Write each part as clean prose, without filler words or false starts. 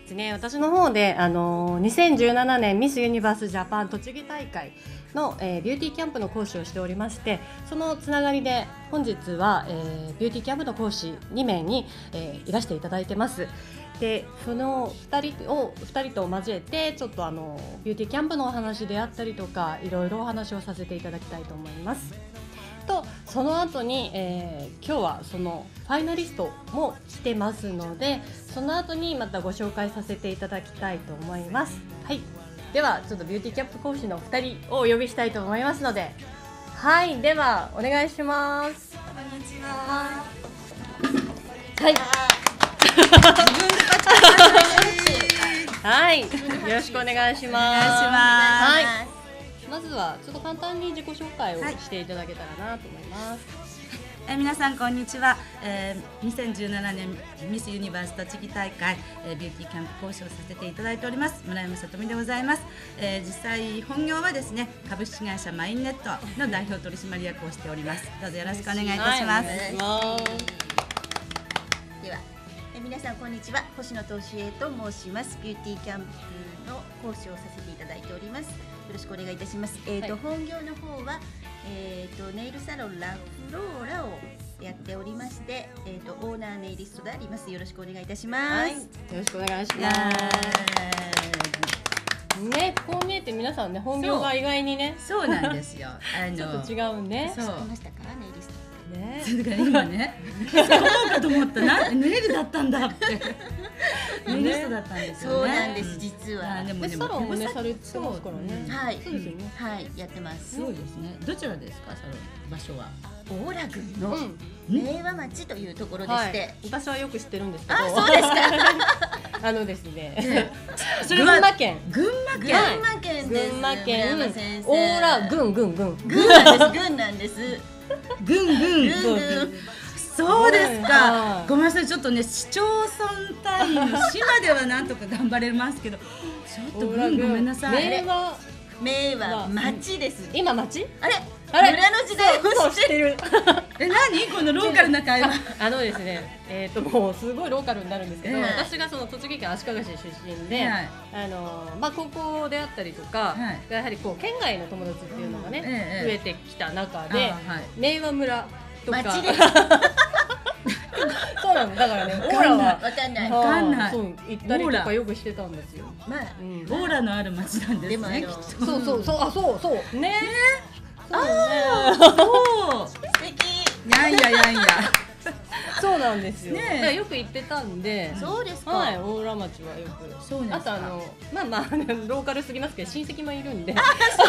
ですね、私の方で2017年ミスユニバースジャパン栃木大会の、ビューティーキャンプの講師をしておりまして、そのつながりで本日は、ビューティーキャンプの講師2名に、いらしていただいてます。でその2人と交えてちょっとビューティーキャンプのお話であったりとかいろいろお話をさせていただきたいと思います。とその後に、今日はそのファイナリストも来てますので、その後にまたご紹介させていただきたいと思います。はい、ではちょっとビューティーキャンプ講師の2人をお呼びしたいと思いますので、はい、ではお願いします。 こんにちは。 はいはい、よろしくお願いします。はい、まずはちょっと簡単に自己紹介をしていただけたらなと思います。 皆さんこんにちは。2017年ミスユニバース栃木大会、ビューティーキャンプ講師をさせていただいております村山さとみでございます。実際本業はですね、株式会社マインネットの代表取締役をしております。どうぞよろしくお願いいたします。 では皆さんこんにちは、星野俊恵と申します。ビューティーキャンプの講師をさせていただいております。よろしくお願いいたします。本業の方は、ネイルサロンラフローラをやっておりまして、オーナーネイリストであります。よろしくお願いいたします。 はい、よろしくお願いします。ね、こう見えて皆さんね、本業が意外にね、 そうなんですよ。 ちょっと違うね。 知ってましたか、ネイリストね、それから今ね、そうかと思ったな、ネイルだったんだって。ネイリストだったんですよね。 そうなんです、実は。 でもサロンもね、されてますからね。 はい、 そうですよね。 はい、やってます。 そうですね。どちらですか、サロン場所は？ 大良郡の明和町というところでして、 私はよく知ってるんですけど。 あ、そうですか。 ですね、 群馬県です。 群馬県大良郡郡なんです。 郡そうですか。ごめんなさい、ちょっとね、市町村単位の市まではなんとか頑張れますけど、ちょっとごめんなさい。 明和町です。 今町？ あれ村の時代を知ってる。 何このローカルな会話。 ですね、もうすごいローカルになるんですけど、私がその栃木県足利市出身で、高校であったりとか、やはりこう県外の友達っていうのがね、増えてきた中で、明和村とか。そうなの、だからね、オーラはわかんない。 そう行ったりとかよくしてたんですよ。 オーラのある町なんですね。 そうね。 そう。 素敵。 やんや。 そうなんですよ。よく行ってたんで。 そうですか。 はい、大浦町はよく。あとローカルすぎますけど親戚もいるんで。 いや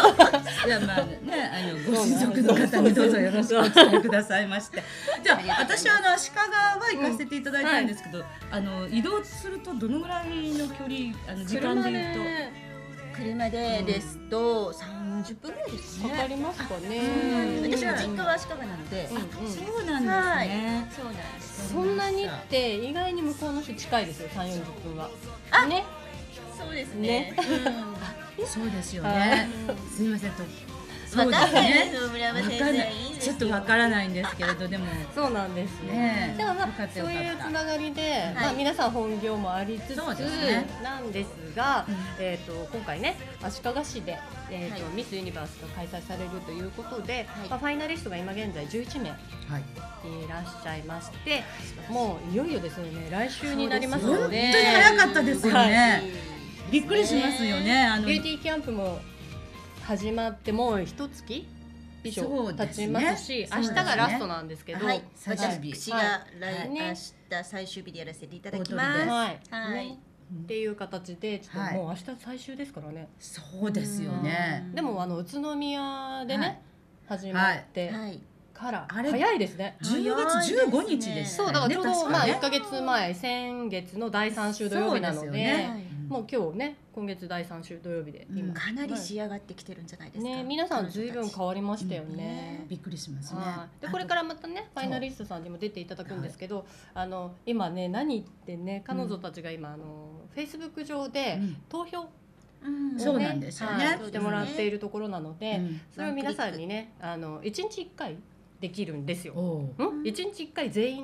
ご親族の方にどうぞよろしくお伝えくださいまして。じゃあ私は足利は行かせていただいたんですけど、移動するとどのぐらいの距離時間で言うと。 車でですと30分ぐらいですね。 かかりますかね。 私は実家は足利なので。 そうなんですね。 そうなんです。 そんなにって意外に向こうの人近いですよ、30、40分は。ね。 そうですね。 そうですよね。すみませんと。 そうですね。 ちょっとわからないんですけれど、でもそうなんですね。でもそういうつながりで、皆さん本業もありつつなんですが、今回ね、足利市でミスユニバースが開催されるということで、ファイナリストが今現在11名いらっしゃいまして、もういよいよですね、来週になりますので、 本当に早かったですよね。びっくりしますよね。 ビューティーキャンプも始まってもう一月以上経ちますし、明日がラストなんですけど、 私が明日最終日でやらせていただきます。 っていう形で、ちょっともう明日最終ですからね。 そうですよね。 でも宇都宮でね始まってから早いですね。 10月15日でした。 そうだからちょうど1ヶ月前、先月の第3週土曜日なので、もう今日ね、今月第3週土曜日で今かなり仕上がってきてるんじゃないですかね。皆さんずいぶん変わりましたよね。 びっくりしますね。 でこれからまたね、ファイナリストさんにも出ていただくんですけど、今ね、何ってね、彼女たちが今Facebook 上で投票そうなんですよね、 してもらっているところなので、それを皆さんにね、1日1回できるんですよ。1日1回全員に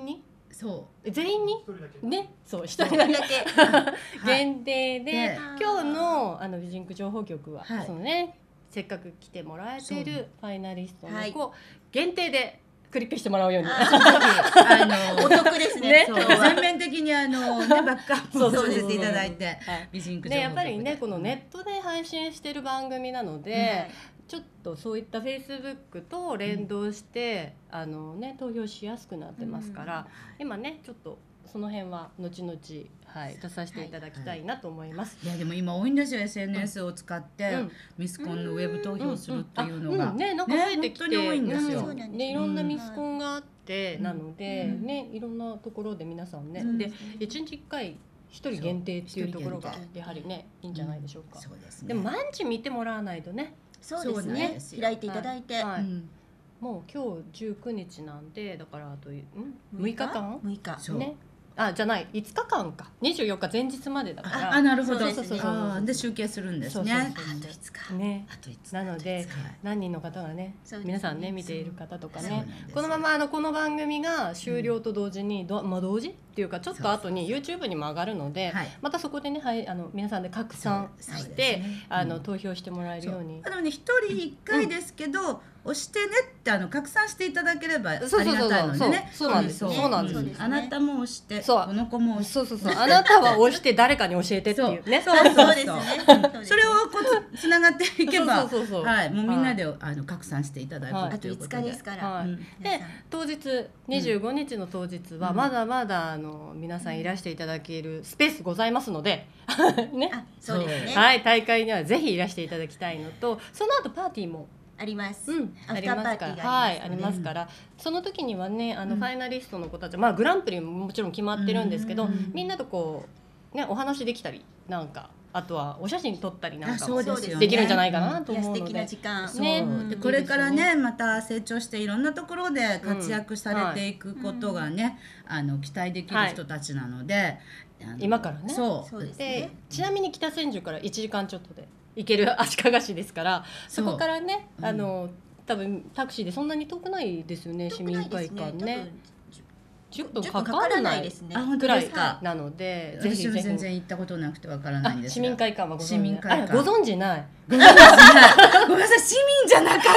そう全員にね、そう一人だけ限定で、今日の美人区情報局は、そのね、せっかく来てもらえているファイナリストの子限定でクリックしてもらうように、 お得ですね。 全面的にバックアップをさせていただいて、美人区情報局でやっぱりね、このネットで配信してる番組なので、ちょっとそういったフェイスブックと連動して、投票しやすくなってますから、今ねちょっとその辺は後々、出させていただきたいなと思います。 いやでも今多いんですよ、 SNS を使ってミスコンのウェブ投票するっていうのがね、なんか増えてきて、 本当に多いんですよ。 いろんなミスコンがあって、なのでね、いろんなところで皆さんね、で1日1回1人限定っていうところがやはりね、いいんじゃないでしょうか。でも毎日見てもらわないとね。 そうですね、開いていただいて、 もう今日19日なんで、だからあと6日間 6日ね、じゃない5日間か、24日前日までだから。 なるほど。 で集計するんですね。あと5日ね。 なので何人の方がね、皆さんね見ている方とかね、このままこの番組が終了と同時に同時っていうかちょっと後に YouTube にも上がるので、またそこでね、皆さんで拡散して投票してもらえるように。 でもね、1人1回ですけど押してねって拡散していただければありがたいのでね。 そうなんです。そうなんです。 あなたも押して、この子も押して、 そうあなたは押して誰かに教えてっていうね。 そうですね。 それをつながっていけば、はい、もうみんなで拡散していただくということで。 あと5日ですから。 で当日25日の当日はまだまだ皆さんいらしていただけるスペースございますので、ね。 そうですね。 はい、大会にはぜひいらしていただきたいのと、その後パーティーもあります。 ありますから、ありますから、その時にはね、ファイナリストの子たち、グランプリももちろん決まってるんですけど、みんなとこうねお話できたり、なんかあとはお写真撮ったりなんかもできるんじゃないかなと思うので、 素敵な時間ね。でこれからね、また成長していろんなところで活躍されていくことがね、期待できる人たちなので、 今からね。そうで、ちなみに北千住から1時間ちょっとで行ける足利市ですから、そこからね、多分タクシーでそんなに遠くないですよね、市民会館ね。10分かからないですね。ぐらいなので、ぜひぜひ。 私も全然行ったことなくてわからないんですが。 市民会館は市民会館ご存知ない。 ごめんなさい、市民じゃなかった。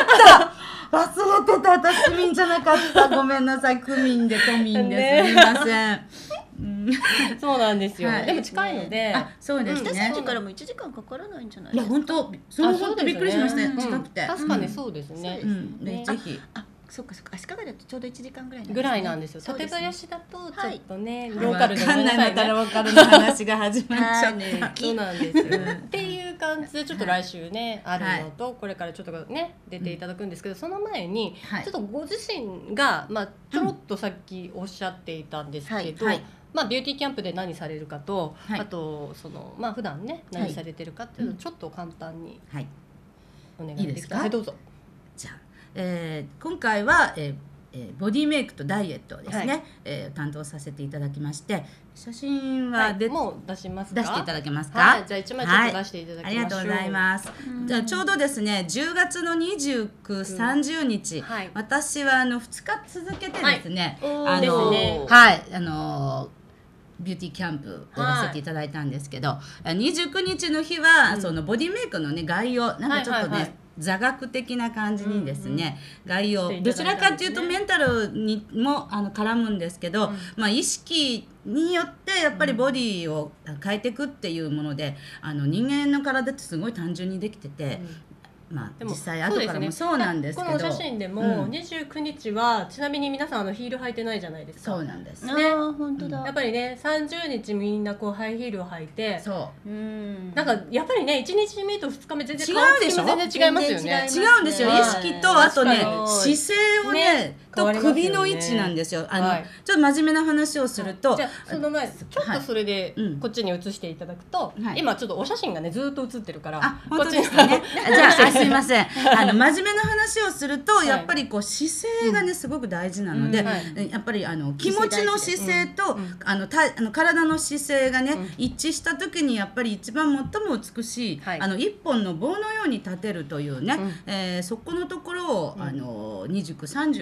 忘れてた、私市民じゃなかった。ごめんなさい、区民で都民です。すみません。 そうなんですよ。でも近いので、 そうですね。 北千住からも1時間かからないんじゃないですか。いや本当、本当びっくりしました。近くて。 確かにそうですね。 ぜひ。 そっか足利だとちょうど1時間ぐらいなんですよ。館林だとちょっとね、ローカルでまたローカルの話が始まっちゃった。 そうなんですよ。っていう感じでちょっと来週ねあるのと、これからちょっとね出ていただくんですけど、その前にちょっとご自身がちょろっとさっきおっしゃっていたんですけど、ビューティーキャンプで何されるかと、あと普段ね何されてるかっていうのをちょっと簡単にお願いできますか。どうぞ。 じゃあ今回はボディメイクとダイエットをですね、担当させていただきまして、写真はもう出しますか？ 出していただけますか？ じゃあ1枚ちょっと出していただきましょう。 ありがとうございます。じゃあちょうどですね、10月の29、30日、私は2日続けてですね、ビューティーキャンプをやらせていただいたんですけど、29日の日はそのボディメイクのね概要、なんかちょっとね座学的な感じにですね、概要どちらかというとメンタルにも絡むんですけど、意識によってやっぱりボディを変えていくっていうもので、人間の体ってすごい単純にできてて、実際後からもそうなんですけど、 この写真でも29日はちなみに皆さんヒール履いてないじゃないですか。 そうなんですね。本当だ。 やっぱりね30日みんなこうハイヒールを履いて、 なんかやっぱりね1日目と2日目全然違うでしょ。 全然違いますよね。 違うんですよ。意識とあとね姿勢をねと首の位置なんですよ。ちょっと真面目な話をすると、 じゃあその前ちょっとそれでこっちに移していただくと、今ちょっとお写真がねずっと写ってるから、 本当ですかね。じゃあすいません。真面目な話をすると、やっぱりこう姿勢がねすごく大事なので、やっぱり気持ちの姿勢と体の姿勢がね一致した時にやっぱり一番最も美しい一本の棒のように立てるというね、そこのところを29、30で2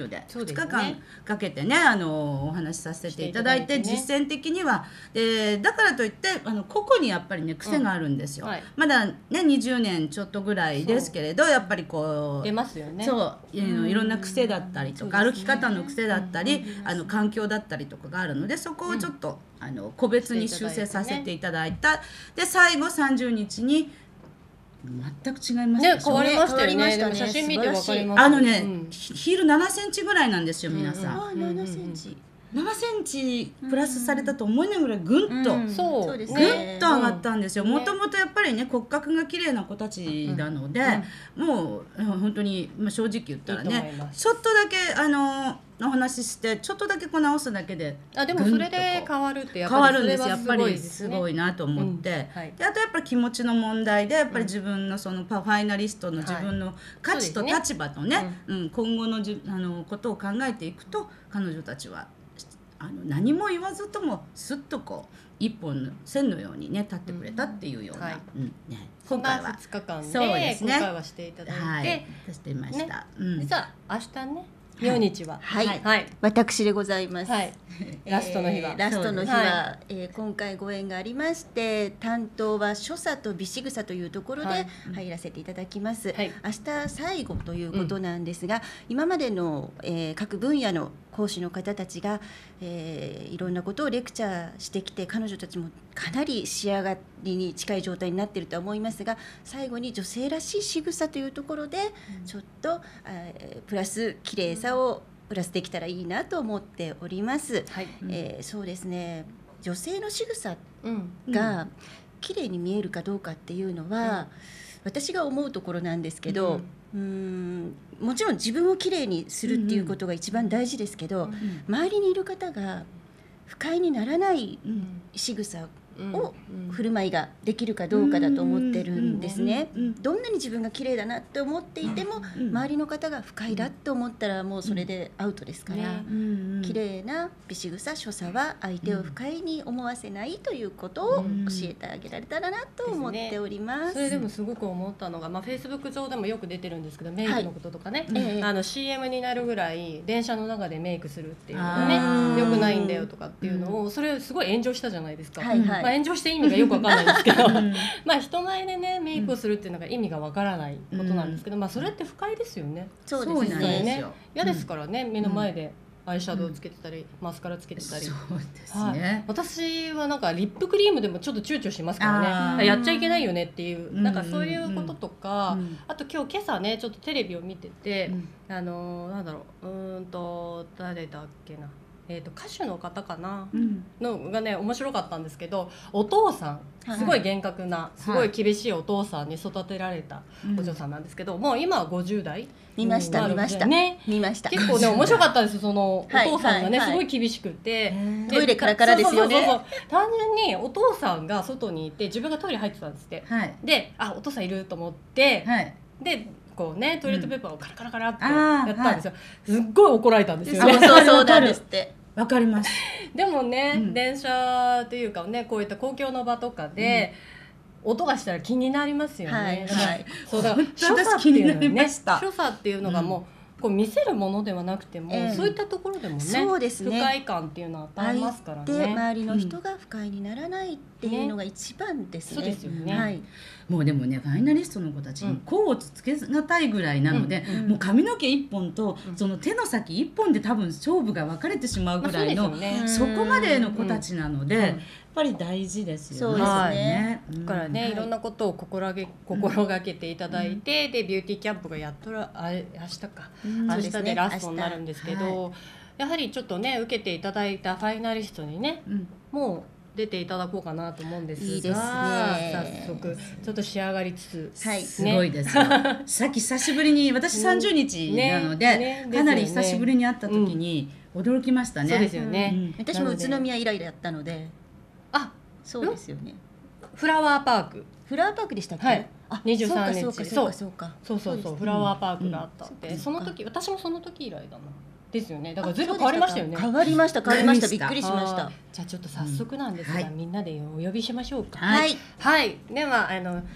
2日間かけてねお話しさせていただいて、実践的にはだからといって個々にやっぱりね癖があるんですよ、まだね20年ちょっとぐらいですけれど、やっぱりこう出ますよね。 そういろんな癖だったりとか、歩き方の癖だったり環境だったりとかがあるので、そこをちょっと個別に修正させていただいた。で最後30日に全く違いましたでしょ。 変わりましたよね。でも写真見てわかります。 ヒール7センチぐらいなんですよ皆さん。 7センチ。 7センチプラスされたと思えないぐらいぐんと、ぐんと上がったんですよ。もともとやっぱりね骨格が綺麗な子たちなので、もう本当に正直言ったらね、ちょっとだけお話ししてちょっとだけ直すだけででもそれで変わるって変わるんです。やっぱりすごいなと思って、であとやっぱり気持ちの問題でやっぱり自分のそのファイナリストの自分の価値と立場とね、今後のことを考えていくと、彼女たちは何も言わずともすっと一本の線のようにね立ってくれたっていうような、 今回は2日間で今回はしていただいてしてました。 実は明日ね明日は私でございます。 ラストの日は今回ご縁がありまして、担当は所作と美仕草というところで入らせていただきます。明日最後ということなんですが、今までの各分野の講師の方たちがいろんなことをレクチャーしてきて、彼女たちもかなり仕上がりに近い状態になっているとは思いますが、最後に女性らしい仕草というところでちょっとプラス綺麗さをプラスできたらいいなと思っております。そうですね、女性の仕草が綺麗に見えるかどうかっていうのは、私が思うところなんですけど、もちろん自分をきれいにするっていうことが一番大事ですけど、周りにいる方が不快にならない仕草を振る舞いができるかどうかだと思ってるんですね。どんなに自分が綺麗だなって思っていても、周りの方が不快だって思ったらもうそれでアウトですから、綺麗な美仕草所作は相手を不快に思わせないということを教えてあげられたらなと思っております。 それでもすごく思ったのが、Facebook 上でもよく出てるんですけど、メイクのこととかね、CM になるぐらい電車の中でメイクするっていうのがね良くないんだよとかっていうのを、それすごい炎上したじゃないですか。炎上して意味がよくわかんないんですけど人前でねメイクをするっていうのが意味がわからないことなんですけど、それって不快ですよね。 そうですね。 嫌ですからね、目の前でアイシャドウつけてたり、マスカラつけてたり。 そうですね。 私はなんかリップクリームでもちょっと躊躇しますからね、やっちゃいけないよねっていう、なんかそういうこととか、あと今朝ねちょっとテレビを見てて、なんだろう、誰だっけな、歌手の方かな、のがね面白かったんですけど、お父さんすごい厳格な、すごい厳しいお父さんに育てられたお嬢さんなんですけど、もう今は50代見ましたね、結構ね面白かったです。そのお父さんがねすごい厳しくて、 トイレカラカラですよね。 単純にお父さんが外にいて自分がトイレ入ってたんですって、でお父さんいると思って、でこうねトイレットペーパーをカラカラカラってやったんですよ。すっごい怒られたんですよね。 そうなんですって。 わかります。 でもね、電車というかね、こういった公共の場とかで、音がしたら気になりますよね。そうだから所作っていうのはね、所作っていうのがもうこう見せるものではなくても、そういったところでもね、不快感っていうのは与えますからね。 で周りの人が不快にならないっていうのが一番ですね。 そうですよね。 もうでもねファイナリストの子たちに甲をつけがたいぐらいなので、もう髪の毛一本とその手の先一本で多分勝負が分かれてしまうぐらいの、そこまでの子たちなので、やっぱり大事ですよね。 そうですね。 だからね、いろんなことを心がけていただいて、でビューティーキャンプがやっと明日でラストになるんですけど、やはりちょっとね受けていただいたファイナリストにね、もう出ていただこうかなと思うんですが、 いいですね。 早速ちょっと仕上がりつつ、 すごいですよ。さっき久しぶりに、私30日なので、かなり久しぶりに会った時に驚きましたね。 そうですよね。 私も宇都宮以来だったので、そうですよね。 フラワーパークでしたっけ？ はい。23日。 そうフラワーパークがあったんで、その時私もその時以来だな。ですよね。だから随分変わりましたよね。 変わりました。びっくりしました。 じゃあちょっと早速なんですが、みんなでお呼びしましょうか。 はい。 では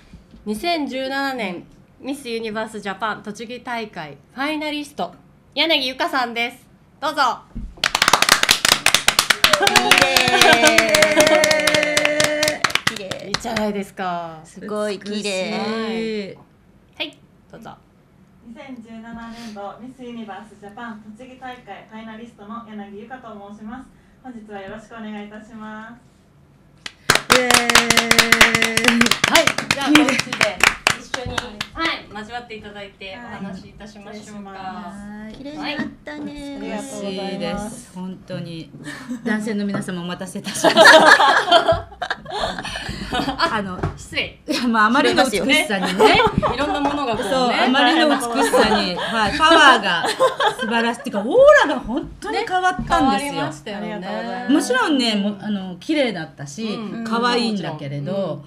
2017年ミスユニバースジャパン栃木大会ファイナリスト柳ゆかさんです。 どうぞ。 綺麗いいじゃないですか。 すごい綺麗はい、どうぞ。 2017年度ミスユニバースジャパン栃木大会ファイナリストの柳由香と申します。本日はよろしくお願いいたします。 はい、じゃあこっちで一緒に交わっていただいてお話しいたしましょうか。 綺麗になったね。 ありがとうございます。 本当に男性の皆様お待たせいたしました。 失礼。 いや、まあ、あまりの美しさにね、 いろんなものがこうね、 そう、あまりの美しさに、はい、パワーが素晴らしい。っていうか、オーラが本当に変わったんですよ。 変わりましたよね。 もちろんね、綺麗だったし、可愛いんだけれど、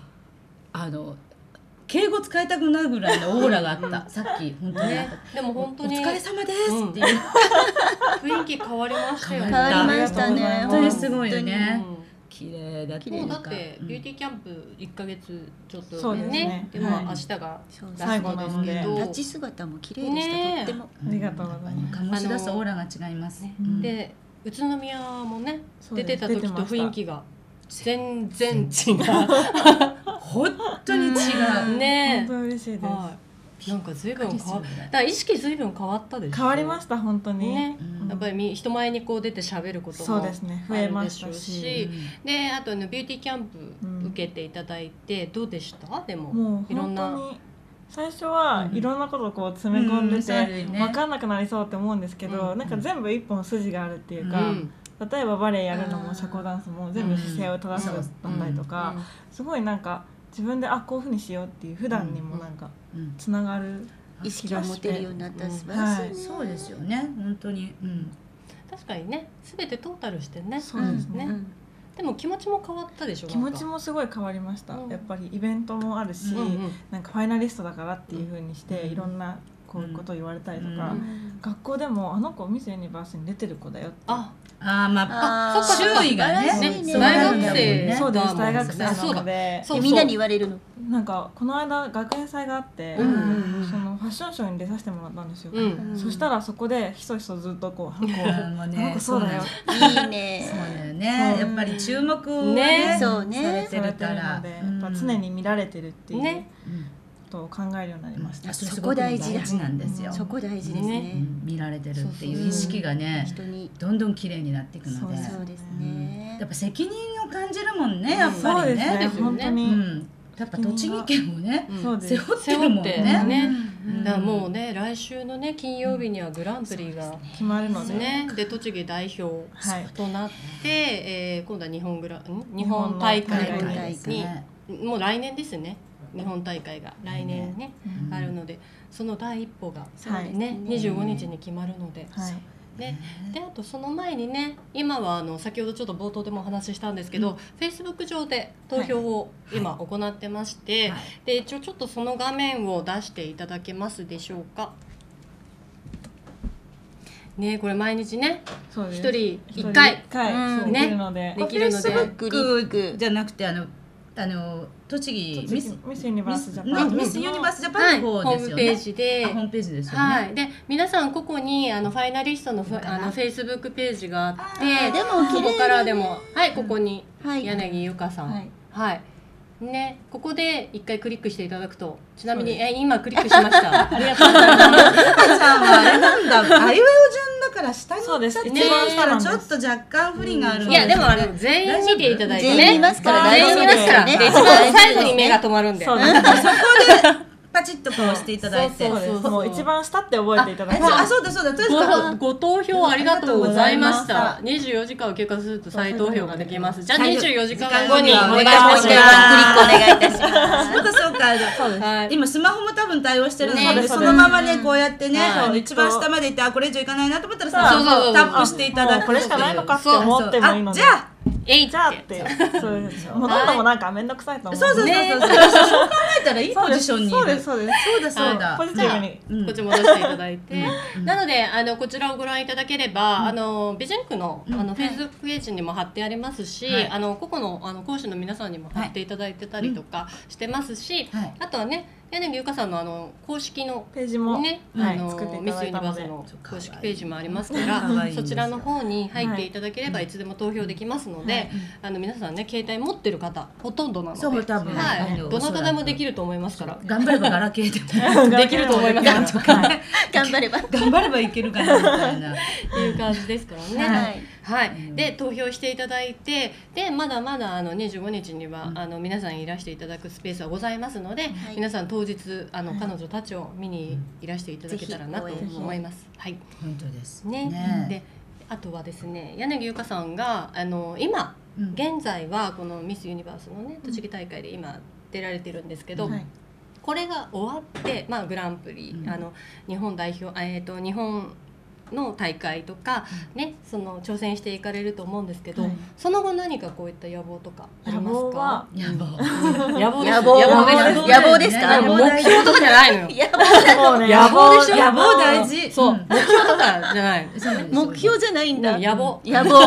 敬語使いたくなるぐらいのオーラがあった。さっき本当に。 でも本当にお疲れ様ですっていう雰囲気変わりましたよね。 変わりましたね。 本当にすごいよね。綺麗だって。 もうだってビューティーキャンプ1ヶ月ちょっとそうですね。 でも明日が最後なので、 立ち姿も綺麗でした。とっても。 ありがとうございます。 醸し出すオーラが違います。 で、宇都宮もね出てた時と雰囲気が全然違う。 本当に違うね。 本当嬉しいです。 なんか随分変わった。だから意識随分変わったでしょ。 変わりました本当に。 ね。やっぱり人前にこう出て喋ることもそうですね。増えましたし、 であとねビューティーキャンプ受けていただいてどうでした？でももういろんな。 本当に最初はいろんなことをこう詰め込んでて分かんなくなりそうって思うんですけど、なんか全部一本筋があるっていうか。例えばバレエやるのも社交ダンスも全部姿勢を正すだったりとか、すごいなんか自分でこういうふうにしようっていう普段にもなんかつながる意識を持てるようになった素晴らしいね。 そうですよね本当に。 確かにね全てトータルしてね。 そうですね。 でも気持ちも変わったでしょ。 気持ちもすごい変わりました。やっぱりイベントもあるし、なんかファイナリストだからっていうふうにしていろんなこういうことを言われたりとか、学校でもあの子ミスユニバースに出てる子だよって。 まあ周囲がね、 大学生、 そうです、大学生なので、 みんなに言われるの。 なんかこの間学園祭があって、そのファッションショーに出させてもらったんですよ。そしたらそこでひそひそずっとこう、あの子そうだよ。 いいね。 そうだよね。やっぱり注目をね、 そうね、 されてるので、やっぱ常に見られてるっていう。を考えるようになりました。 そこ大事なんですよ。 そこ大事ですね。 見られてるっていう意識がね、どんどん綺麗になっていくので、 そうですね。 やっぱ責任を感じるもんね、やっぱりね。 本当に。 やっぱ栃木県をね、背負ってるもんね。 だからもうね、来週のね金曜日にはグランプリが決まるのでね、で栃木代表となって、今度は日本大会にもう来年ですね。日本大会が来年ね、あるのでその第一歩がね25日に決まるので、であとその前にね今は先ほどちょっと冒頭でもお話ししたんですけど、Facebook 上で投票を今行ってまして、で一応ちょっとその画面を出していただけますでしょうか。ね、これ毎日ね一人1回ねできるので、 Facebook じゃなくて栃木ミスユニバースジャパンの方ですよね。ホームページで、ホームページですよね。 で皆さん個々にファイナリストのフェイスブックページがあって、 でもここからでもここに柳由香さんね、ここで一回クリックしていただくと、ちなみに今クリックしました。ありがとうございます。 さんはあれなんだ、あいうえお順だから下に行っちゃってたらちょっと若干不利がある。 いやでも全員見ていただいてね。 全員見ますから全員見ますから。一番最後に目が止まるんで。そこでパチッとこうしていただいて、 もう一番下って覚えていただいて、 そうだそうだ、とりあえずご投票ありがとうございました。24時間を経過すると再投票ができます。じゃあ24時間後にもう一回クリックお願いいたします。 そうか、今スマホも多分対応してるので、そのままねこうやってね、一番下まで行ってこれ以上いかないなと思ったらタップしていただく。 これしかないのかって思ってもいいので、 じゃあじゃあってそうです。ほとんどもなんか面倒くさいと思う。 そうそう考えたらいいポジションにいる。そうだポジティブにこっち戻していただいて、なのでこちらをご覧いただければ美人区のフェイスブックページにも貼ってありますし、個々の講師の皆さんにも貼っていただいてたりとかしてますし、あとはね柳ゆかさんの公式のページもね、 作っていミスユニただいたので、 バースの公式ページもありますからそちらの方に入っていただければいつでも投票できますので、皆さんね携帯持ってる方ほとんどなので、 そう多分どなたでもできると思いますから頑張ればガラケーでもできると思いますから頑張れば頑張ればいけるかなみたいないう感じですからね。はい、で投票していただいて、でまだまだ25日には皆さんいらしていただくスペースはございますので、皆さん当日彼女たちを見にいらしていただけたらなと思います。はい、 本当ですね。であとはですね、柳ゆかさんが今現在はこのミスユニバースのね栃木大会で今出られてるんですけど、これが終わってグランプリ日本代表日本の大会とかね、その挑戦していかれると思うんですけど、その後何かこういった野望とかありますか？ 野望ですか？ 目標とかじゃないのよ。 野望でしょ。 野望大事。 そう、目標とかじゃない。 目標じゃないんだ。 野望。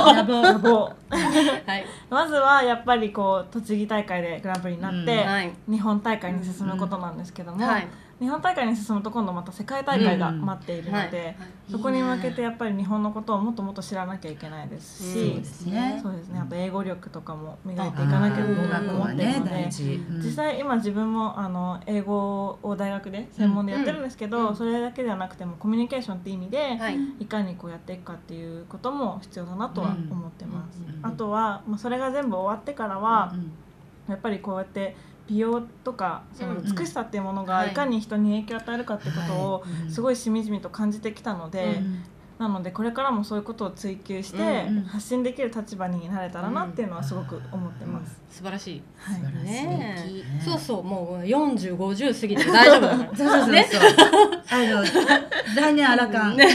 はい。まずはやっぱりこう栃木大会でグランプリになって日本大会に進むことなんですけども、日本大会に進むと今度また世界大会が待っているので、そこに向けてやっぱり日本のことをもっともっと知らなきゃいけないですし、そうですね。あと英語力とかも磨いていかなきゃいけないと思っているので、実際今自分も英語を大学で専門でやってるんですけど、それだけではなくてもコミュニケーションって意味でいかにこうやっていくかっていうことも必要だなとは思ってます。あとはそれが全部終わってからはやっぱりこうやって美容とかその美しさっていうものがいかに人に影響を与えるかってことをすごいしみじみと感じてきたので、なのでこれからもそういうことを追求して発信できる立場になれたらなっていうのはすごく思ってます。 素晴らしい。そうそう、もう40、50過ぎて大丈夫だから。 そう来年アラカン。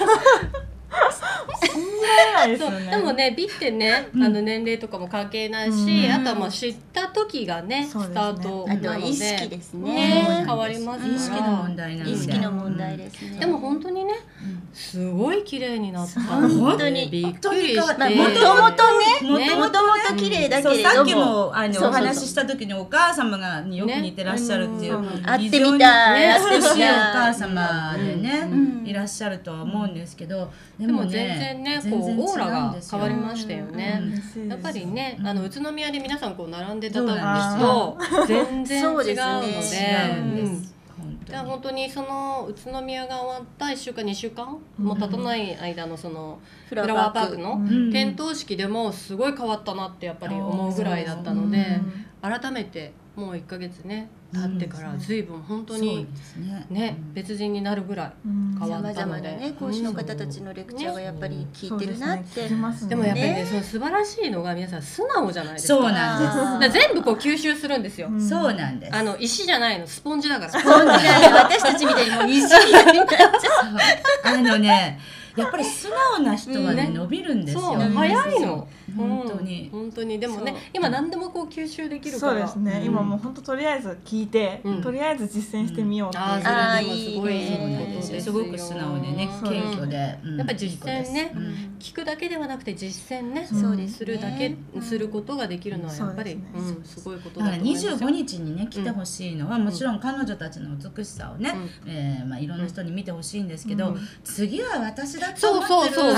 でもね、美ってね、年齢とかも関係ないし、あとは知った時がね、スタートなので、 あとは意識ですね。 変わりますから。 意識の問題なので。 意識の問題ですね。 でも本当にね、すごい綺麗になった。 本当にびっくりして。 もともと綺麗だけれども、 さっきもお話しした時にお母様がよく似てらっしゃるっていう、 会ってみたい、 美しいお母様でね、いらっしゃるとは思うんですけど、 でも全然ね、こうオーラが変わりましたよね。やっぱりね、宇都宮で皆さんこう並んでたんですと全然違うので、本当にその宇都宮が終わった1週間2週間も経たない間のそのフラワーパークの点灯式でもすごい変わったなってやっぱり思うぐらいだったので、改めてもう1ヶ月ね経ってから随分本当にね別人になるぐらい変わったので、 ね、講師の方たちのレクチャーがやっぱり聞いてるなって、でもやっぱりね、その素晴らしいのが皆さん素直じゃないですか。 そうなんです。 全部こう吸収するんですよ。 そうなんです。 石じゃないの、スポンジだから。 私たちみたいにもう石になっちゃう。 やっぱり素直な人はね伸びるんですよ。 早いの。 本当にでもね、今何でもこう吸収できるから。 そうですね。今もう本当とりあえず聞いて、とりあえず実践してみようっていう。 すごいすごく素直でね、謙虚で。 やっぱ実践ね、聞くだけではなくて実践ね、するだけすることができるのはやっぱりすごいことだと思います。 25日にね来てほしいのはもちろん彼女たちの美しさをね、いろんな人に見てほしいんですけど、次は私だと思ってる。そういう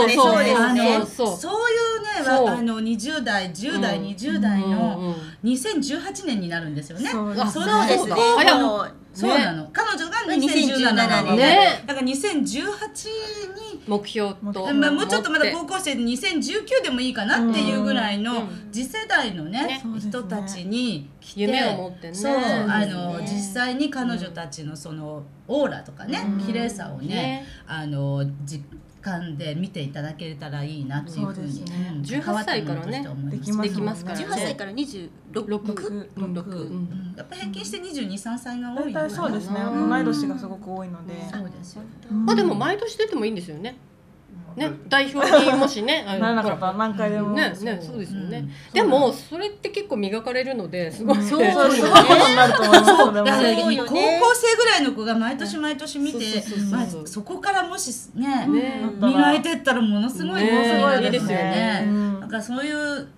ね、20代、10代、20代の2018年になるですよね。 そうですね。 そうなの。彼女が2017年で、だから2018に目標と、 もうちょっとまだ高校生で2019でもいいかなっていうぐらいの次世代のね人たちに来て、 夢を持ってね、 そう実際に彼女たちのそのオーラとかね、綺麗さをね実感で見ていただけたらいいなっていうふうに、 18歳からねできますからね。 18歳から26、 やっぱ平均して22、3歳が多い。 そうですね。同い年がすごく多いので。 そうですよ。 でも毎年出てもいいんですよね。ね、代表にもしね、 ならなかったら何回でもね、そうですよね。でもそれって結構磨かれるので、すごいそうですよね。高校生ぐらいの子が毎年毎年見て、そこからもしね磨いてったらものすごいいいですよね。なんかそういう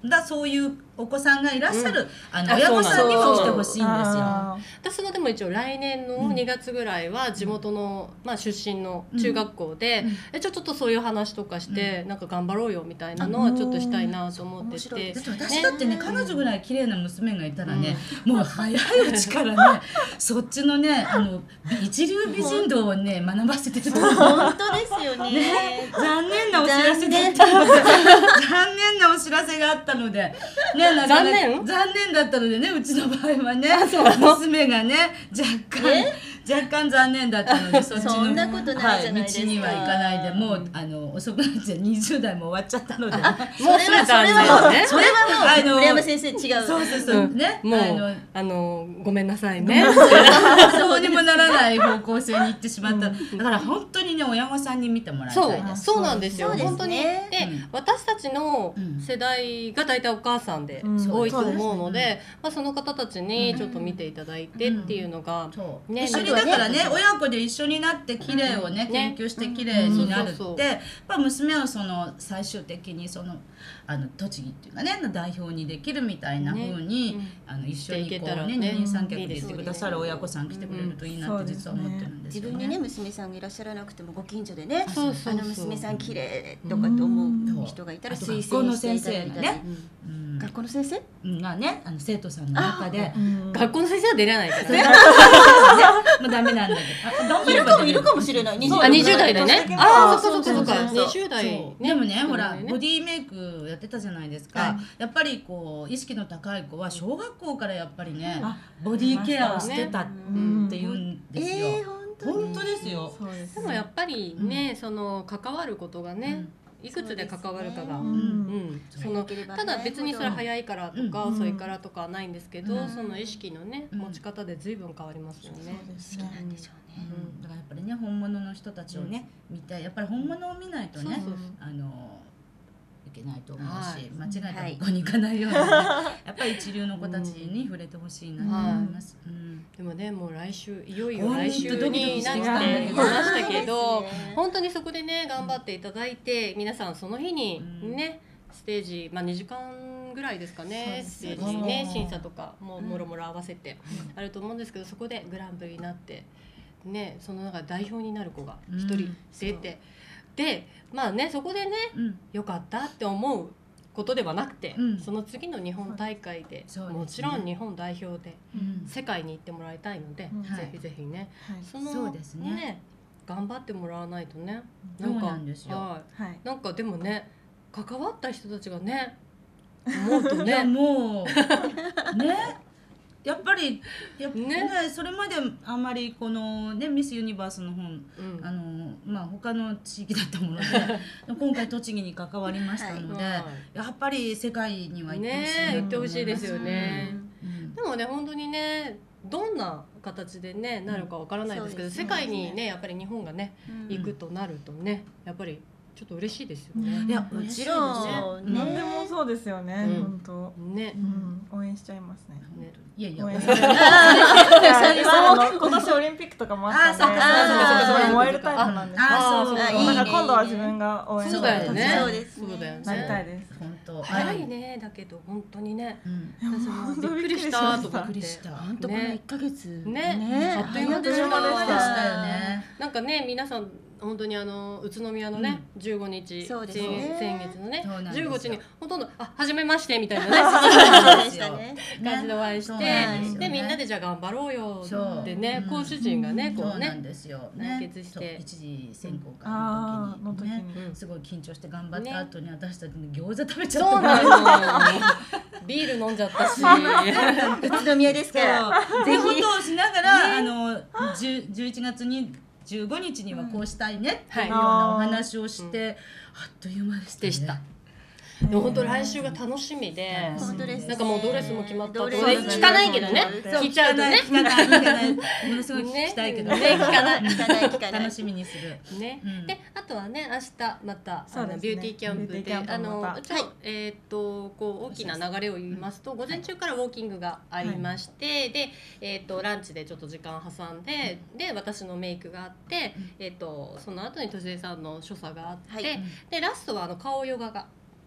そういうお子さんがいらっしゃる、親御さんにも来てほしいんですよ。 私もでも一応来年の2月ぐらいは地元の、出身の中学校で、ちょっとそういう話とかして、なんか頑張ろうよみたいなのはちょっとしたいなと思ってて、 私だってね、彼女ぐらい綺麗な娘がいたらね、もう早いうちからねそっちのね一流美人道をね学ばせてる。 本当ですよね。 残念なお知らせだったので残念なお知らせがあったので、ね、残念だったのでね、うちの場合はね、娘がね若干残念だったので、そっちのそんなことないじゃないですか。 道には行かないで、もう遅くなって20代も終わっちゃったので、 もうそれはもう村山先生違う。 そうね、 もうごめんなさいね。 そうにもならない方向性に行ってしまった。だから本当にね、親御さんに見てもらいたいです。 そうなんですよ。本当に。で、 うん私たちの世代が大体お母さんで多いと思うので、その方たちにちょっと見ていただいてっていうのがね、 一緒にだからね、親子で一緒になって綺麗をね、研究して綺麗になるって、娘をその最終的にその栃木っていうかね代表にできるみたいな風に一緒にこうね、二人三脚で言ってくださる親御さん来てくれるといいなって実は思ってるんですよね。 自分にね、娘さんがいらっしゃらなくてもご近所でね、娘さん綺麗とかと思う人がいたら推薦していただいたり。学校の先生がね、生徒さんの中で学校の先生は出れないからね。 もうダメなんだけど。いるかもしれない。 20代だね。そっか20代。 でもね、ほらボディメイクやってたじゃないですか。やっぱりこう意識の高い子は小学校からやっぱりねボディケアをしてたって言うんですよ。本当ですよ。 でもやっぱりね、その関わることがね、いくつで関わるかが、ただ別にそれ早いからとか遅いからとかはないんですけど、その意識のね持ち方で随分変わりますよね。 好きなんでしょうね。 だからやっぱりね、本物の人たちをね見て、やっぱり本物を見ないとねいけないと思うし、間違えた方向に行かないように、やっぱり一流の子たちに触れてほしいなと思います。 でもね、もういよいよ来週になってきましたけど、本当にそこでね頑張っていただいて、皆さんその日にねステージ2時間ぐらいですかね、ステージにね審査とかもろもろ合わせてあると思うんですけど、そこでグランプリになってね、その中で代表になる子が一人出て、でそこでねよかったって思うことではなくて、その次の日本大会でもちろん日本代表で世界に行ってもらいたいので、ぜひぜひね、そのね頑張ってもらわないとね。なんかでもね、関わった人たちがね思うとね、 もうね、やっぱりそれまであんまりこのねミスユニバースの本、他の地域だったもので今回栃木に関わりましたので、やっぱり世界には行ってほしいですよね。 でもね、本当にね、どんな形でねなるかわからないですけど、世界にねやっぱり日本がね行くとなるとね、やっぱりちょっと嬉しいですよね。 いや、もちろんね。 何でもそうですよね。本当ね、応援しちゃいますね。 いやいや、 今年オリンピックとかもあったんで、燃えるタイプなんです。今度は自分が応援したい。 そうだよね。 なりたいです。 本当。 早いね、だけど本当にね。びっくりしたとか。 びっくりした。 本当この1ヶ月ね。あっという間でしたよね。 なんかね、皆さん本当に宇都宮のね15日、先月のね15日にほとんど初めましてみたいなね感じでお会いして、でみんなでじゃあ頑張ろうよってね、講師陣がねこうね団結して一次選考会の時にねすごい緊張して頑張った後に私たちの餃子食べちゃった。 そうなの。ビール飲んじゃったし、 宇都宮ですから。 ぜひことをしながら11月に15日にはこうしたいねっていうようなお話をして、あっという間でしたね。 でも本当来週が楽しみで、なんかもうドレスも決まったと聞かないけどね、聞いちゃうとね、 聞かないものすごい聞きたいけどね、 聞かない楽しみにするね。であとはね、明日またビューティーキャンプでこう大きな流れを言いますと、午前中からウォーキングがありまして、でランチでちょっと時間挟んで、で私のメイクがあって、その後にとしえさんの所作があって、でラストは顔ヨガが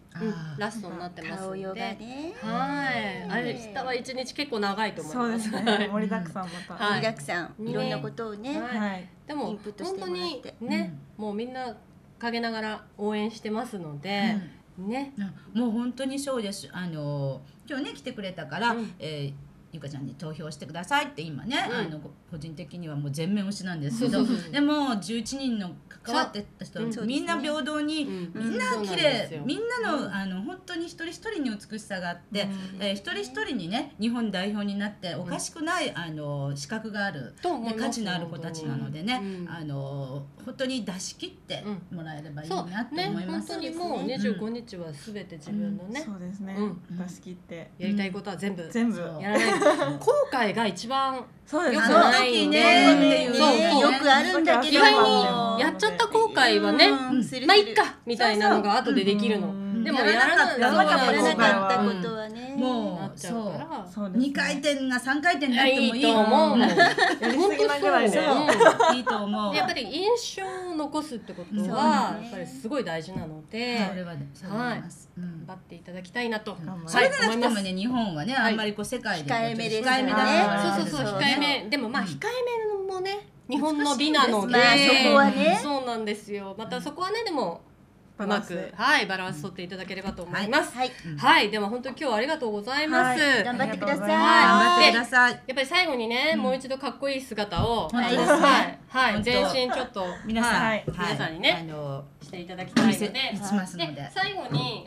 ラストになってますので、 顔ヨガね。 はい、あれ下は1日結構長いと思います。 そうですね。盛りだくさんまた。 盛りだくさん、いろんなことをね。 はい。 でもインプットして本当にもらってね、もうみんな陰ながら応援してますので、ね。 もう本当にそうです。今日ね来てくれたから、ゆかちゃんに投票してくださいって今ね、個人的にはもう全面推しなんですけど、でも11人の関わってた人みんな平等に、みんな綺麗、みんなの本当に一人一人に美しさがあって、一人一人にね日本代表になっておかしくない資格がある、価値のある子たちなのでね、本当に出し切ってもらえればいいなって思います。 本当にもう25日はすべて自分のね、 そうですね。出し切ってやりたいことは全部やらない。後悔が一番そうですね。 良くないんで、 よくあるんだけど、 意外にやっちゃった後悔はね、まあいっかみたいなのが後でできるの。でもやらなかったことはね、 もうそう2回転が3回転になってもいいと思う。 やりすぎなぐらいでいいと思う。 やっぱり印象を残すってことはやっぱりすごい大事なので、頑張っていただきたいなと。 それがなくてもね、日本はねあんまり世界で控えめです控えめだね。 そう控えめ。でもまあ控えめもね日本の美なので、 そこはね、 そうなんですよ。またそこはねでもうまくバランス取っていただければと思います。はい、でも本当に今日はありがとうございます。 頑張ってください。 頑張ってください。 やっぱり最後にね、もう一度かっこいい姿を全身ちょっと皆さんにねしていただきたいので、最後に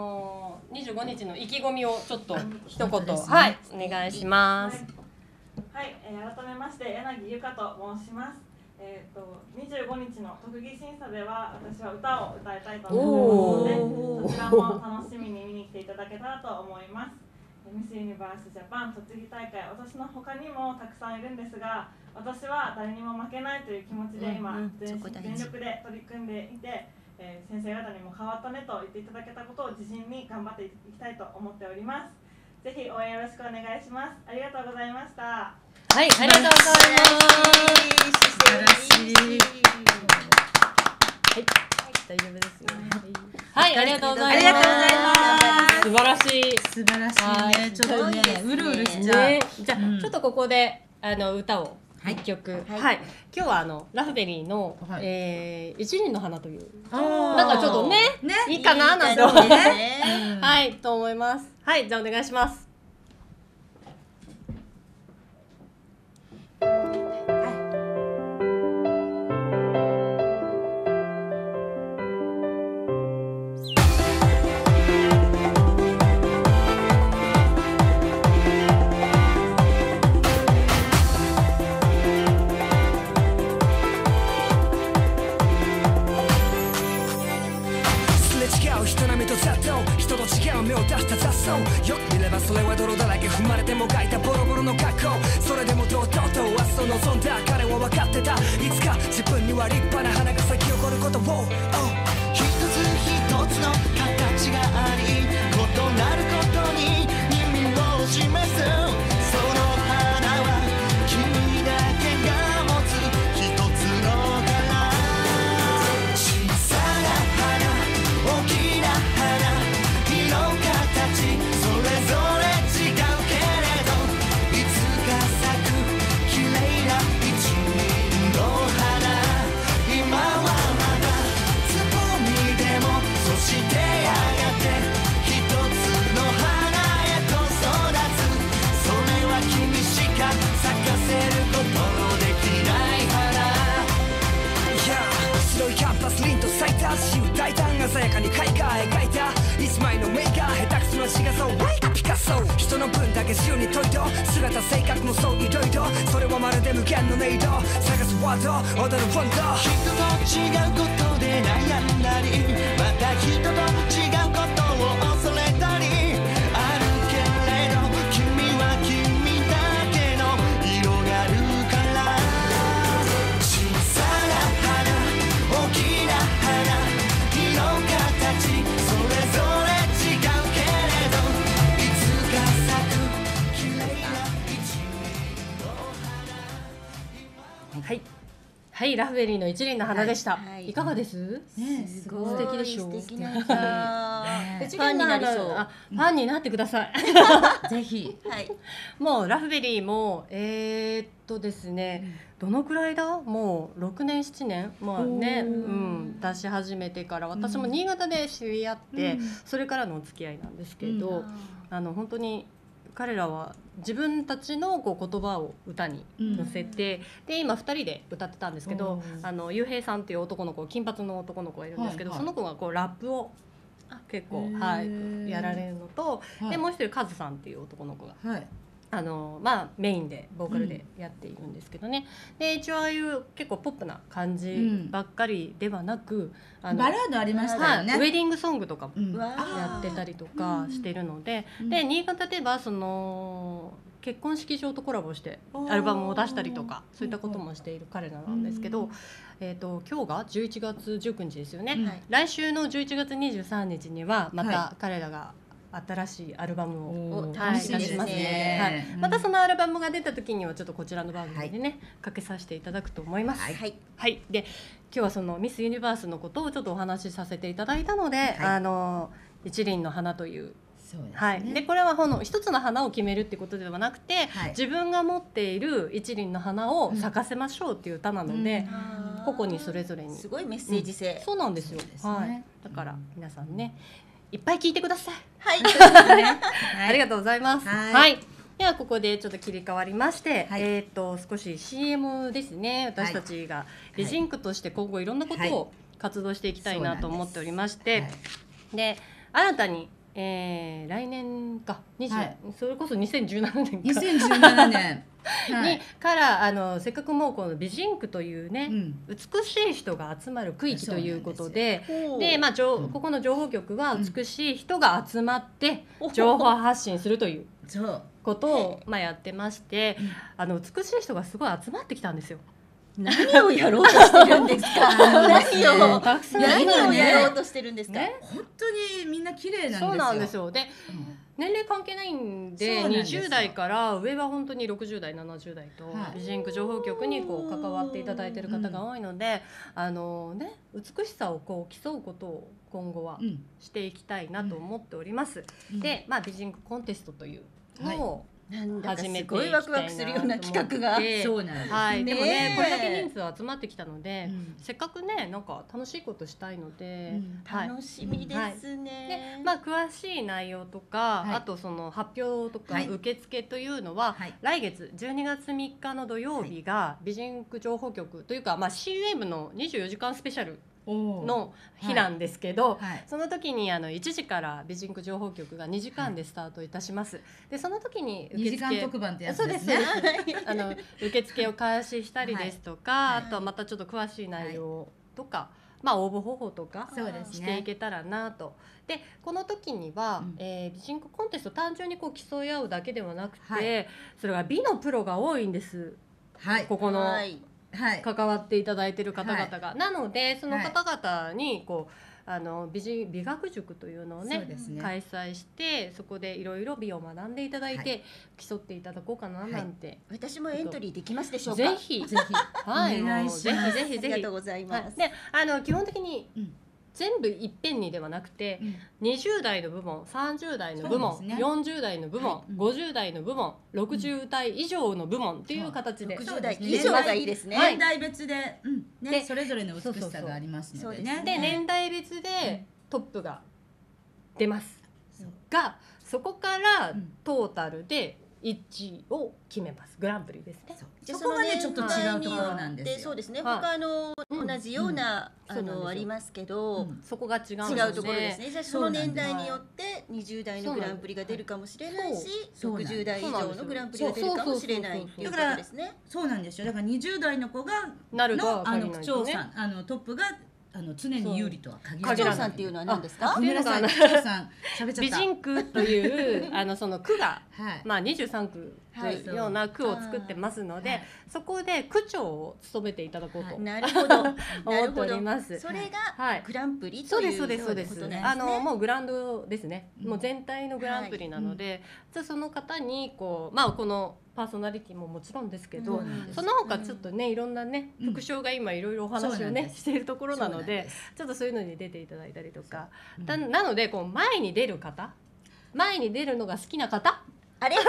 25日の意気込みをちょっと一言お願いします。 はい、改めまして柳ゆかと申します。25日の特技審査では私は歌を歌いたいと思いますので、そちらも楽しみに見に来ていただけたらと思います。ミスユニバースジャパン栃木大会、私の他にもたくさんいるんですが、私は誰にも負けないという気持ちで今全力で取り組んでいて、先生方にも変わったねと言っていただけたことを自信に頑張っていきたいと思っております。ぜひ応援よろしくお願いします。ありがとうございました。 はい、ありがとうございます。 素晴らしい。 はい、大丈夫ですよ。はい、ありがとうございます。 ありがとうございます。 素晴らしい。 素晴らしいね。ちょっとね、うるうるしちゃう。 じゃあちょっとここで歌を一曲。はい。今日はラフベリーの一輪の花というなんかちょっとねいいかななんて思ってはいと思います。はい、じゃあお願いします。 よく見ればそれは泥だらけ、踏まれてもがいたボロボロの格好。それでも堂々と明日を望んだ彼は分かってた。いつか自分には立派な花が咲き誇ることを、一つ一つの形があり異なることに意味を示す。その花は君だけが持つ一つの柄。小さな花、大きな花、色形それぞれ違うけれど、いつか咲く綺麗な一輪の花。今はまだつぼみでも、そしてやがて一つの花へと育つ。それは君しか咲かせることのできない花。白いキャンパス、凛と咲いた詩を大胆鮮やかに絵画描いた一枚の名画、下手くそな仕草をピカソ。人の分だけ自由に問いと姿性格もそういろいろ、それはまるで無限の音色。探すワード、踊るフォント。人と違うことで悩んだり、また人と違うことを恐れたりあるけれど、君は君だけの色があるから。小さな花、大きな花、色形それぞれ違うけれど、いつか咲く綺麗な一輪の花。 はい、はい、 はいラフベリーの一輪の花でした、 はいはいいかがです？ ね、すごい素敵でしょ。 素敵な歌。 ねファンになりそう。 あファンになってくださいぜひ。 はい。 もうラフベリーもですね、どのくらいだもう6年7年まあね、出し始めてから私も新潟で知り合って、それからのお付き合いなんですけど、本当に彼らは自分たちのこう言葉を歌に乗せて、で今2人で歌ってたんですけど、ゆうへいさんっていう男の子、金髪の男の子がいるんですけど、その子がこうラップを結構、やられるのと、でもう一人カズさんっていう男の子が、メインでボーカルでやっているんですけどね、で一応ああいう結構ポップな感じばっかりではなく、 バラードありましたよね、 ウェディングソングとかもわやってたりとかしてるので、で新潟ではその結婚式場とコラボしてアルバムを出したりとかそういったこともしている彼らなんですけど、今日が11月19日ですよね、来週の11月23日にはまた彼らが新しいアルバムを楽しみですね、またそのアルバムが出た時にはちょっとこちらの番組でね、かけさせていただくと思います。で今日はそのミスユニバースのことをちょっとお話しさせていただいたので、一輪の花というでこれは一つの花を決めるってことではなくて、自分が持っている一輪の花を咲かせましょうっていう歌なので、個々にそれぞれにすごいメッセージ性、 そうなんですよ。だから皆さんねいっぱい聞いてください。ありがとうございます。ではここでちょっと切り替わりまして、少し CM ですね。私たちがビジンクとして今後いろんなことを活動していきたいなと思っておりまして、で新たに来年かそれこそ2017年にからせっかくもうこのビジンクというね、美しい人が集まる区域ということで、ここの情報局は美しい人が集まって情報発信するということをやってまして、美しい人がすごい集まってきたんですよ。 何をやろうとしてるんですか。何をやろうとしてるんですか。 本当にみんな綺麗なんですよ。 そうなんですよ。で、年齢関係ないんで、20代から上は本当に60代、70代とビジンク情報局にこう関わっていただいている方が多いので、美しさをこう競うことを今後はしていきたいなと思っております。で、ビジンクコンテストというのをなんだかすごいワクワクするような企画が。 そうなんです。 でもね、これだけ人数集まってきたので、せっかくね、なんか楽しいことしたいので、 楽しみですね。 で、詳しい内容とか、あとその発表とか受付というのは、来月12月3日の土曜日がビジンク情報局というか、CWAVE の24時間スペシャルの日なんですけど、その時に1時からビジンク情報局が2時間でスタートいたします。でその時に 2時間特番ってやつですね。 受付を開始したりですとか、あとはまたちょっと詳しい内容とか、応募方法とかしていけたらなと。でこの時には、ビジンクコンテスト単純にこう競い合うだけではなくて、それが美のプロが多いんです。ここの関わっていただいている方々が、なのでその方々にこう美学塾というのをね開催して、そこでいろいろ美を学んでいただいて、競っていただこうかななんて、 私もエントリーできますでしょうか。 ぜひぜひお願いします。ありがとうございます。 で基本的に全部いっぺんにではなくて、20代の部門、30代の部門、40代の部門、50代の部門、60代以上の部門っていう形で、 60代以上がいいですね。 年代別でそれぞれの美しさがありますのでね。 で年代別でトップが出ますが、そこからトータルで1位を決めます。グランプリですね。 そこがねちょっと違うところなんですよ。 そうですね。他の同じようなありますけど、 そこが違うところですね。じゃあその年代によって20代のグランプリが出るかもしれないし、60代以上のグランプリが出るかもしれないっていうことですね。 そうなんですよ。だから20代の子が区長さんトップが常に有利とは限らない。 区長さんっていうのは何ですか？ ごめんなさい、区長さん喋っちゃった。 美人区というその区が23区というような区を作ってますので、そこで区長を務めていただこうとなるほど思っております。 それがグランプリということなんですね。 もうグランドですね。もう全体のグランプリなので、じゃあその方にこのパーソナリティももちろんですけど、その他ちょっとねいろんなね副賞が今いろいろお話をねしているところなので、ちょっとそういうのに出ていただいたりとか、なのでこう前に出る方、前に出るのが好きな方、 あれ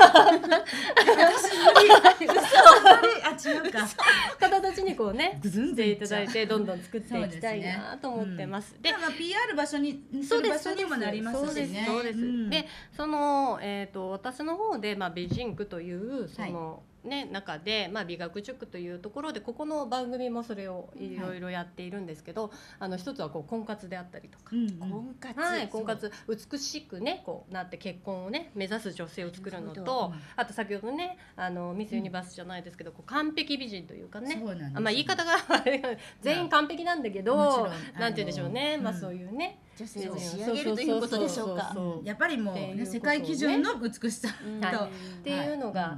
違うか方たちにこうねグズンしていただいてどんどん作っていきたいなと思ってます。 で、PR 場所にする場所にもなりますしね。 そうです。で、その私の方で美人区というそのね中で美学塾というところでここの番組もそれをいろいろやっているんですけど、一つはこう婚活であったりとか、 婚活、 はい、婚活美しくねこうなって結婚をね目指す女性を作るのと、あと先ほどねミスユニバースじゃないですけどこう完璧美人というかね、言い方が全員完璧なんだけど、なんて言うんでしょうね、そういうね女性を仕上げるということでしょうか。 やっぱりもうね世界基準の美しさとっていうのが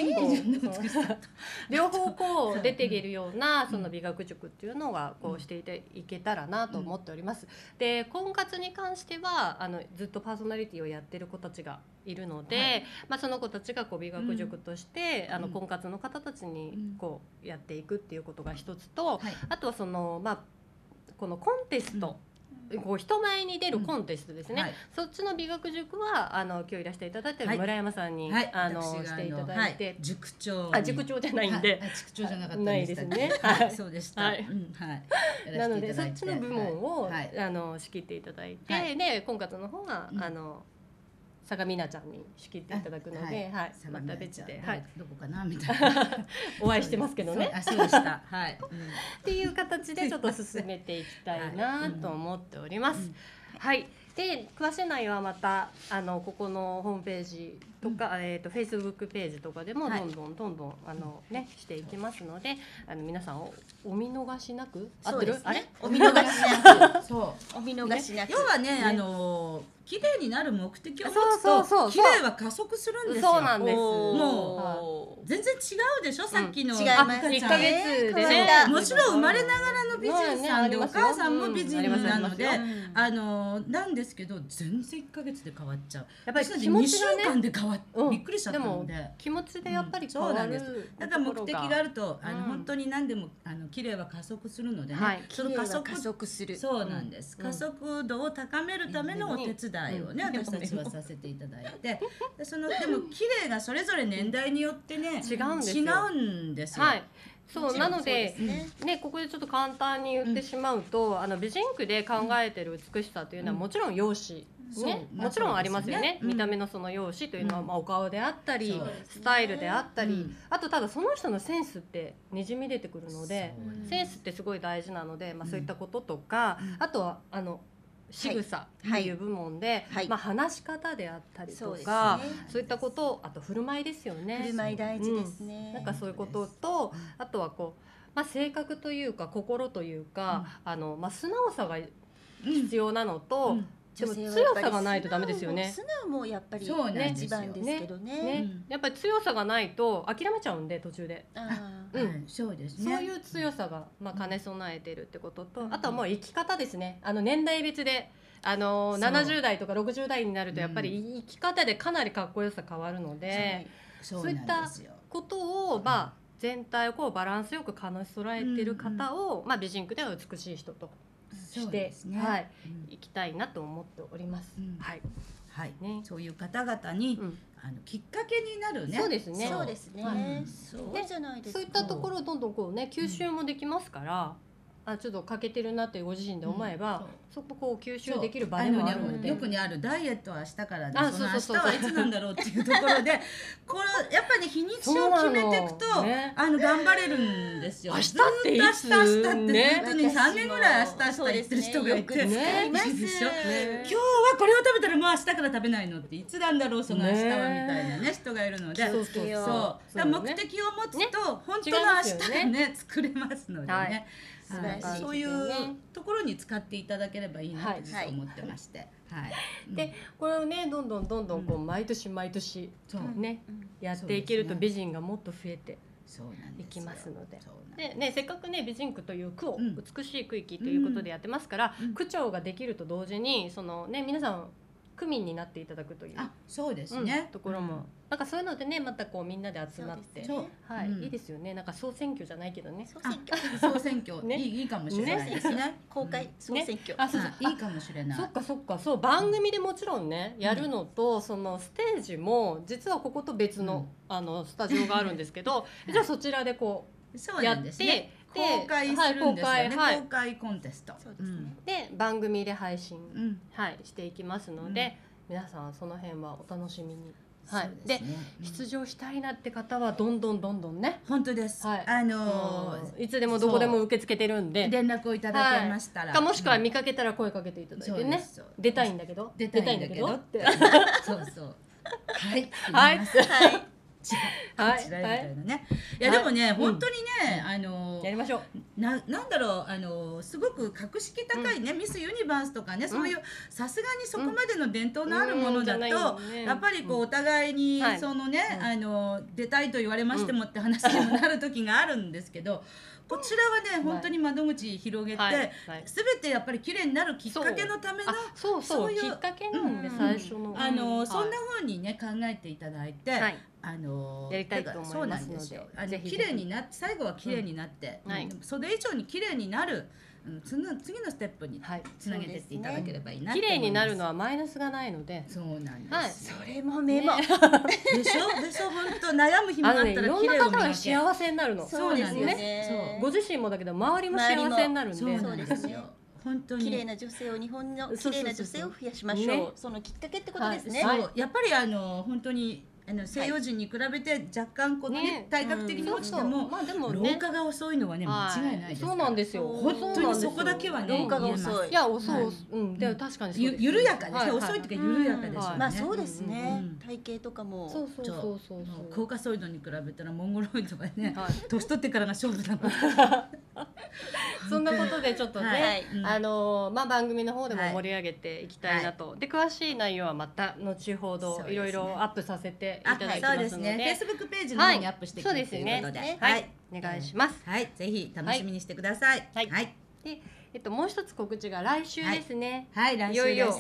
両方こう出ていけるようなその美学塾っていうのがこうしていけたらなと思っております。で婚活に関してはずっとパーソナリティをやってる子たちがいるので、その子たちがこう美学塾として婚活の方たちにこうやっていくっていうことが一つと、あとはそのこのコンテスト、こう人前に出るコンテストですね、そっちの美学塾は今日いらしていただいてる村山さんに、していただいて、 塾長塾長じゃないんで、 塾長じゃなかったないですね。 そうでした。 なのでそっちの部門を仕切っていただいて、で婚活の方は相模奈ちゃんに仕切っていただくので、また別でどこかなみたいなお会いしてますけどね。 そうでした。はい。 っていう形でちょっと進めていきたいなと思っております。はい。で詳しい内容はまたここのホームページとかFacebook ページとかでもどんどんねしていきますので、皆さんお見逃しなく、合ってる？あれ？ お見逃しなく、お見逃しなく。 要はね綺麗になる目的を持つと綺麗は加速するんですよ。 そうなんです。 もう全然違うでしょ、さっきの。 違います。 1ヶ月でね。 もちろん生まれながらの美人さんでお母さんも美人なのでなんですけど全然1ヶ月で変わっちゃう。 やっぱり気持ちがね 2週間で変わっびっくりしちゃったので。 でも気持ちでやっぱり変わる。 だから目的があると本当に何でも綺麗は加速するのでね。 その加速する。 そうなんです。加速度を高めるためのお手伝いをね私たちはさせていただいて、でも綺麗がそれぞれ年代によってね違うんですよ。 そうなのでねここでちょっと簡単に言ってしまうと美人区で考えてる美しさというのはもちろん容姿ねもちろんありますよね。見た目のその容姿というのはお顔であったりスタイルであったり、あとただその人のセンスってにじみ出てくるので、センスってすごい大事なのでそういったこととか、あとは仕草っていう部門で、話し方であったりとか、そういったことを、あと振る舞いですよね。 振る舞い大事ですね。 なんかそういうことと、あとはこう、性格というか心というか、素直さが必要なのと、でも強さがないとダメですよね。 素直もやっぱり一番ですけどね。 やっぱり強さがないと諦めちゃうんで途中で。 そうですね。 そういう強さが兼ね備えてるってことと、あとはもう生き方ですね。年代別で70代とか60代になるとやっぱり生き方でかなりかっこよさ変わるので、そういったことを全体をこうバランスよく兼ね備えてる方を美人区では美しい人としていきたいなと思っております。 はいね、そういう方々にきっかけになるね。 そうですね。 そうですね。そうじゃないですか。 そういったところをどんどんこうね吸収もできますから。ちょっと欠けてるなってご自身で思えば、そここう吸収できる場でもあるので、 よくにあるダイエットは明日からで、その明日はいつなんだろうっていうところでこれやっぱり日にちを決めていくと頑張れるるんですよ。 明日っていつ明日って本当に3年ぐらい明日言ってる人がいて、今日はこれを食べたらもう明日から食べないのっていつなんだろうその明日はみたいなね人がいるので、そう目的を持つと本当の明日がね作れますのでね。そういうところに使っていただければいいなと思ってまして、 でこれをねどんどんこう毎年毎年ねやっていけると美人がもっと増えていきますので、でねせっかくね美人区という区を美しい区域ということでやってますから、区長ができると同時にそのね皆さん区民になっていただくという。 そうですね。 ところもなんかそういうのでね、またこうみんなで集まって、はい、いいですよね。なんか総選挙じゃないけどね。 総選挙いいかもしれないですね。 公開総選挙。 いいかもしれない。 そっかそっか、そう番組でもちろんねやるのと、そのステージも実はここと別のスタジオがあるんですけど、じゃあそちらでこうやって。 公開するんですよね。公開コンテスト。 で番組で配信していきますので、皆さんその辺はお楽しみに。はい。で出場したいなって方はどんどんね。 本当です。 いつでもどこでも受け付けてるんで連絡をいただけましたら、 もしくは見かけたら声かけていただいてね。出たいんだけどって。 そうそう。はいはい。 はい。いやでもね、本当にね、 やりましょう。 なんだろう、すごく格式高いね、ミスユニバースとかね、そういうさすがにそこまでの伝統のあるものだと、やっぱりこうお互いにそのね、出たいと言われましてもって話にもなる時があるんですけど。こちらはね、本当に窓口広げて、すべてやっぱり綺麗になるきっかけのための、 そういうきっかけなんで、最初のそんな風にね考えていただいて、やりたいと思いますので、 綺麗になって、最後は綺麗になって、それ以上に綺麗になる次のステップにつなげていっていただければいいな。 綺麗になるのはマイナスがないので。 そうなんです。 それもメモ。 でしょ本当悩む暇があったらいろんな方が幸せになるの。 そうなんですね。 ご自身もだけど周りも幸せになるんで。 そうですよ。本当に綺麗な女性を、日本の綺麗な女性を増やしましょう。そのきっかけってことですね。 やっぱり本当に西洋人に比べて若干こうね体格的に落ちても老化が遅いのはね間違いないです。 そうなんですよ。 本当にそこだけはね老化が遅い。 いや遅い。でも確かに緩やかですね。遅いっていうか緩やかですよね。 まあそうですね。体型とかもそう。 コーカソイドに比べたらモンゴロイドはね年取ってからが勝負なので。 そんなことでちょっとね番組の方でも盛り上げていきたいなと。で詳しい内容はまた後ほどいろいろアップさせていただきますので、 Facebook ページの方にアップしていくということで、 お願いします。 はい、ぜひ楽しみにしてください。はい。 でもう一つ告知が来週ですね。 はい、来週です。 いよいよ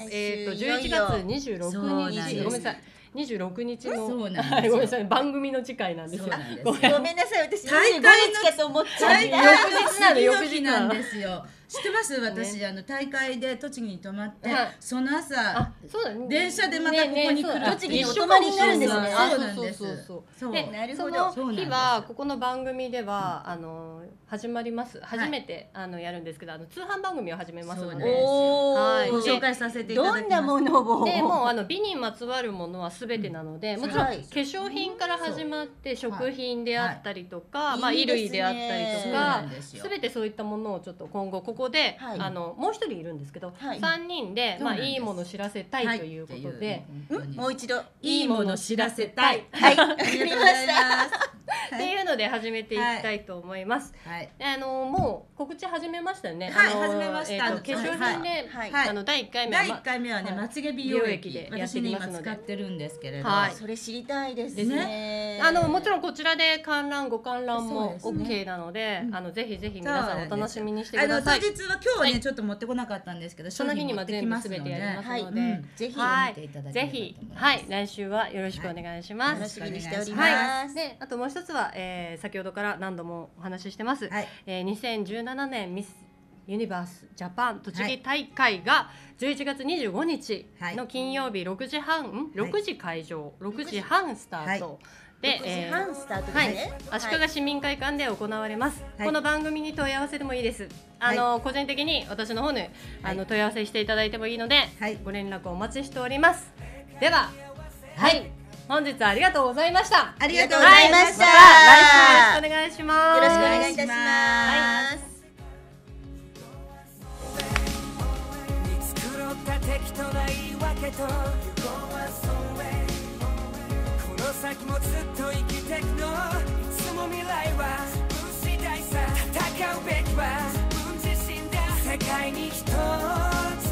11月26日、ごめんなさい。26日のごめんなさい番組の次回なんですよ。 ごめんなさい、私25日かと思っちゃう。 翌日なんですよ。知ってます？私大会で栃木に泊まってその朝電車でまたここに来る。 栃木にお泊まりになるんですね。 そうなんです。 でその日はここの番組では始まります。初めてやるんですけど通販番組を始めますので、 ご紹介させていただきます。 どんなものを？ でもう美にまつわるものはすべてなので、もちろん化粧品から始まって食品であったりとか、衣類であったりとか、すべてそういったものをちょっと今後ここでもう一人いるんんですけど、3人でいいもの知らせたいということで、 もう一度いいもの知らせたい。 はい、わかりました。 っていうので始めていきたいと思います。もう告知始めましたよね。 始めました。 化粧品で第1回目はねまつげ美容液で私ね今使ってるんですけれど、 それ知りたいですね。 もちろんこちらで観覧ご観覧も OK なので、ぜひぜひ皆さんお楽しみにしてください。 当日は今日はねちょっと持ってこなかったんですけど、 その日には全部すべてやりますので、 ぜひ見ていただければと思います。 来週はよろしくお願いします。 楽しみにしております。 で、あともう一つは先ほどから何度もお話ししてます。2017年ミスユニバースジャパン栃木大会が11月25日の金曜日6時会場、6時半スタートで、足利市民会館で行われます。この番組に問い合わせでもいいです。個人的に私の方に問い合わせしていただいてもいいので、ご連絡お待ちしております。では、本日はありがとうございました。 ありがとうございました。 来週よろしくお願いします。 よろしくお願いいたします。 適当な言い訳とこの先もずっと生きてくのいつも未来は無視大さ戦うべきは自分自身だ世界に一つ